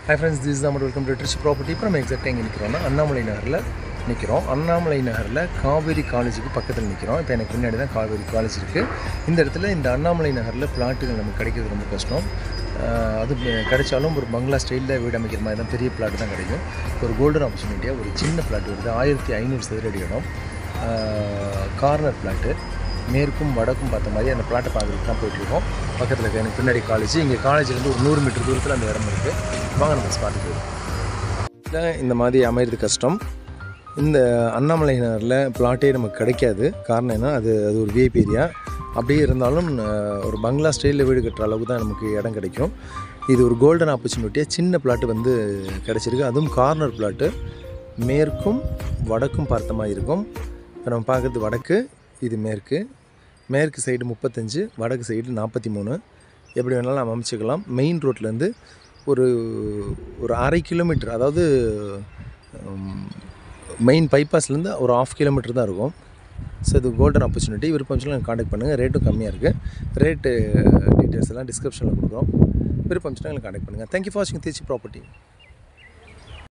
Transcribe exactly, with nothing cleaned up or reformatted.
Hi friends, this is Ahmed. Welcome to Trichy Property. இப்போ நம்ம எக்ஸாக்டாக எங்கே நிற்கிறோம்னா அண்ணாமலை நகரில் நிற்கிறோம். அண்ணாமலை நகரில் காவேரி காலேஜுக்கு பக்கத்தில் நிற்கிறோம். இப்போ எனக்கு பின்னாடி தான் காவேரி காலேஜ் இருக்குது. இந்த இடத்துல இந்த அண்ணாமலை நகரில் பிளாட்டுகள் நமக்கு கிடைக்கிறது ரொம்ப கஷ்டம். அது கிடைச்சாலும் ஒரு பங்களா ஸ்டைலில் வீடு அமைக்கிற மாதிரி தான் பெரிய பிளாட் தான் கிடைக்கும். ஒரு கோல்டன் ஆப்பர்ச்சுனிட்டியாக ஒரு சின்ன பிளாட் வருது. ஆயிரத்தி ஐநூறு சதுரடி இடம், கார்னர் பிளாட்டு. மேற்கும் வடக்கும் பார்த்த மாதிரி அந்த பிளாட்டை பார்க்குறதுக்கு தான் போயிட்டுருக்கோம். பக்கத்தில் இருக்க எனக்கு பின்னாடி காலேஜ். இங்கே காலேஜ்லேருந்து ஒரு நூறு மீட்டர் தூரத்தில் அந்த இடம் இருக்குது. வாங்க நம்ம ஸ்பாட்டுக்கு போயிடும். இந்த மாதிரி அமைகிறது கஷ்டம். இந்த அண்ணாமலை நகரில் பிளாட்டே நமக்கு கிடைக்காது. காரணம் என்ன, அது அது ஒரு விஐபி ஏரியா. அப்படியே இருந்தாலும் ஒரு பங்களா ஸ்டைலில் வீடு கட்டுற அளவுக்கு தான் நமக்கு இடம் கிடைக்கும். இது ஒரு கோல்டன் ஆப்பர்ச்சுனிட்டியாக சின்ன பிளாட்டு வந்து கிடச்சிருக்கு. அதுவும் கார்னர் பிளாட்டு. மேற்கும் வடக்கும் பார்த்த மாதிரி இருக்கும். இப்போ நம்ம பார்க்குறது வடக்கு, இது மேற்கு. மேற்கு சைடு முப்பத்தஞ்சு, வடக்கு சைடு நாற்பத்தி மூணு. எப்படி வேணாலும் நம்ம அமைச்சிக்கலாம். மெயின் ரோட்லேருந்து ஒரு ஒரு அரை கிலோமீட்டர், அதாவது மெயின் பைபாஸ்லேருந்து ஒரு ஆஃப் கிலோமீட்டர் தான் இருக்கும். ஸோ இது கோல்டன் ஆப்பர்ச்சுனிட்டி. விருப்பம் சொல்லி எனக்கு காண்டாக்ட் பண்ணுங்கள். ரேட்டும் கம்மியாக இருக்குது. ரேட்டு டீட்டெயில்ஸ் எல்லாம் டிஸ்கிரிப்ஷனில் கொடுக்குறோம். விருப்பம் சொல்லி எங்களுக்கு காண்டாக்ட் பண்ணுங்கள். தேங்க்யூ ஃபார் வாட்சிங் ட்ரிச்சி ப்ராப்பர்ட்டி.